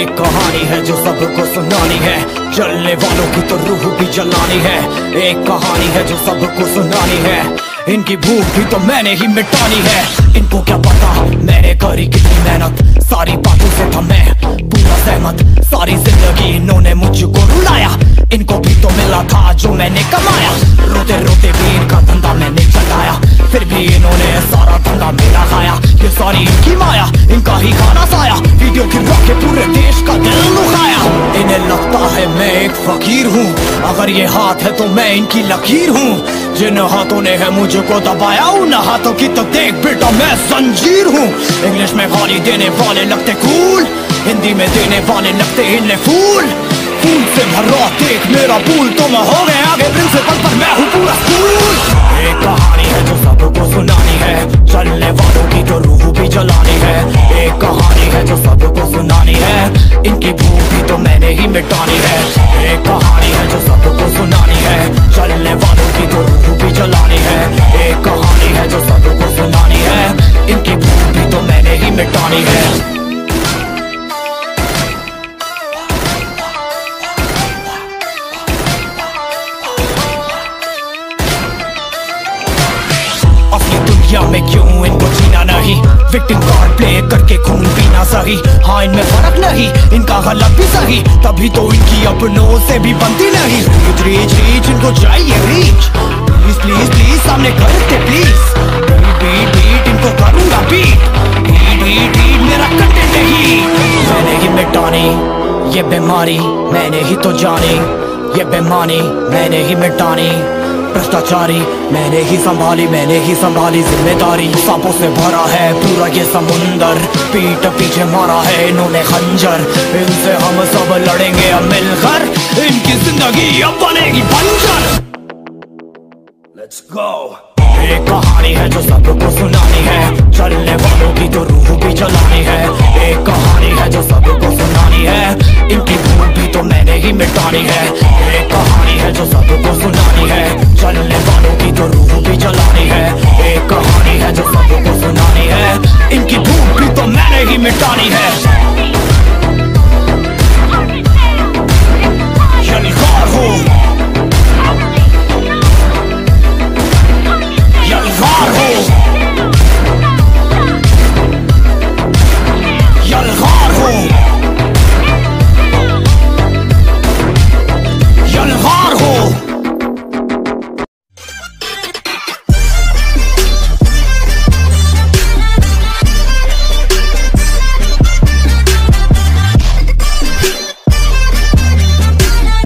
एक कहानी है जो सबको सुनानी है, जलने वालों की तो रूह भी जलानी है। एक कहानी है जो सबको सुनानी है, इनकी भूख भी तो मैंने ही मिटानी है। इनको क्या पता मैंने करी कितनी मेहनत, सारी बातों से था मैं पूरा सहमत। सारी जिंदगी इन्होंने मुझको रुलाया, इनको भी तो मिला था जो मैंने कमाया। रोते रोते भी इनका धंधा मैंने चलाया, फिर भी इन्होंने सारा धंधा मेरा खाया। ये सारी इनकी माया, इनका ही खाना साया, वीडियो गिरा के पूरे देश का दिल दुखाया। इन्हें लगता है मैं एक फकीर हूँ, अगर ये हाथ है तो मैं इनकी लकीर हूँ। जिन हाथों ने है मुझको दबाया, उन हाथों की तो देख बेटा मैं जंजीर हूँ। इंग्लिश में गाली देने वाले लगते कूल, हिंदी में देने वाले लगते इन्हें फूल। फूल से भरा देख मेरा फूल, तो मैं हो गए आगे प्रिंसिपल पर मैं हूँ पूरा स्कूल। एक कहानी है जो सबको सुनानी है, चलने वालों की तो रूह भी जलानी है। एक कहानी है जो सबको सुनानी है, इनकी भूख भी तो मैंने ही मिटानी है। एक कहानी है जो सबको सुनानी है, चलने वालों की तो रूह भी जलानी है। एक कहानी है जो सबको सुनानी है, इनकी भूख भी तो मैंने ही मिटानी है। में क्यों इनको जीना नहीं, विक्टिम कार्ड प्ले करके खून पीना सही। हाँ इनमें फर्क नहीं, इनका गलत भी सही, तभी तो इनकी अपनों से भी बनती नहीं। रीच रीच रीच इनको चाहिए रीच, प्लीज प्लीज प्लीज सामने करते प्लीज। बीट बीट इनको करूंगा बीट, बीट बीट बीट मेरा कंटेंट नहीं। मैंने ही मिटानी ये बीमारी, मैंने ही तो जानी ये बेमानी, मैंने ही मिटानी भ्रष्टाचारी। मैंने ही संभाली जिम्मेदारी। सांपों से भरा है पूरा ये समुंदर, पीठ पीछे मारा है इन्होंने खंजर। इनसे हम सब लड़ेंगे अब मिलकर, इनकी जिंदगी अब बनेगी बंजर। Let's go। एक कहानी है जो सबको सुनानी है, चलने वालों की तो रूह भी जलानी है। एक कहानी है जो सबको सुनानी है, इनकी भूख भी तो मैंने ही मिटानी है। एक कहानी है जो सबको सुनानी है, चलने